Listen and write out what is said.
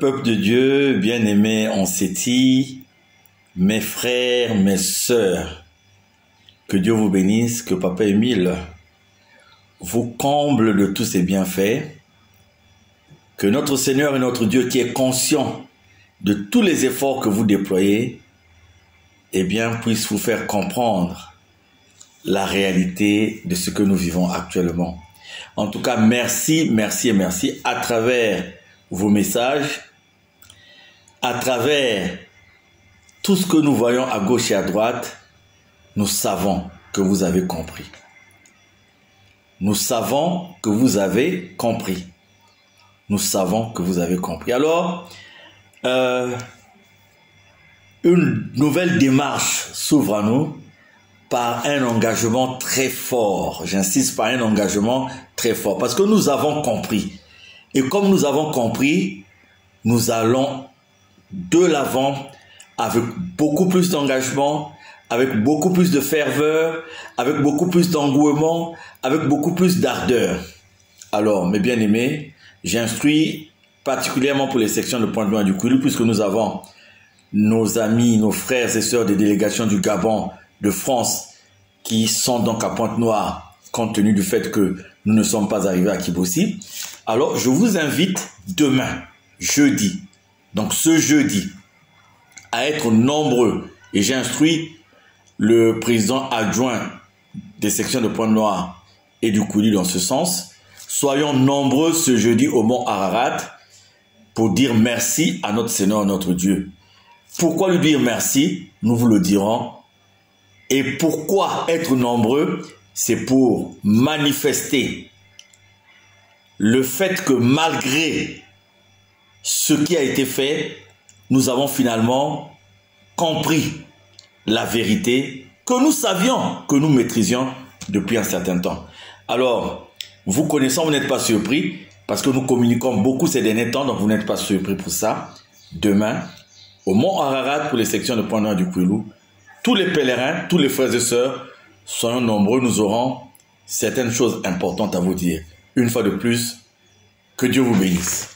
peuple de Dieu, bien-aimés en Séti, mes frères, mes sœurs, que Dieu vous bénisse, que Papa Émile vous comble de tous ses bienfaits, que notre Seigneur et notre Dieu qui est conscient de tous les efforts que vous déployez, eh bien, puisse vous faire comprendre la réalité de ce que nous vivons actuellement. En tout cas, merci, merci et merci à travers vos messages, à travers tout ce que nous voyons à gauche et à droite, nous savons que vous avez compris. Nous savons que vous avez compris. Nous savons que vous avez compris. Alors, une nouvelle démarche s'ouvre à nous par un engagement très fort. J'insiste, par un engagement très fort. Parce que nous avons compris. Et comme nous avons compris, nous allons de l'avant avec beaucoup plus d'engagement, avec beaucoup plus de ferveur, avec beaucoup plus d'engouement, avec beaucoup plus d'ardeur. Alors, mes bien-aimés, j'instruis particulièrement pour les sections de Pointe-Noire du Kouilou, puisque nous avons nos amis, nos frères et sœurs des délégations du Gabon, de France, qui sont donc à Pointe-Noire, compte tenu du fait que nous ne sommes pas arrivés à Kibossi. Alors, je vous invite demain, jeudi, donc ce jeudi, à être nombreux. Et j'instruis le président adjoint des sections de Pointe-Noire et du Kouilou dans ce sens. Soyons nombreux ce jeudi au mont Ararat pour dire merci à notre Seigneur, notre Dieu. Pourquoi lui dire merci? Nous vous le dirons. Et pourquoi être nombreux? C'est pour manifester le fait que malgré ce qui a été fait, nous avons finalement compris la vérité que nous savions, que nous maîtrisions depuis un certain temps. Alors, vous connaissant, vous n'êtes pas surpris, parce que nous communiquons beaucoup ces derniers temps, donc vous n'êtes pas surpris pour ça. Demain, au mont Ararat, pour les sections de Pointe-Noire du Kouilou, tous les pèlerins, tous les frères et sœurs, soyons nombreux, nous aurons certaines choses importantes à vous dire. Une fois de plus, que Dieu vous bénisse.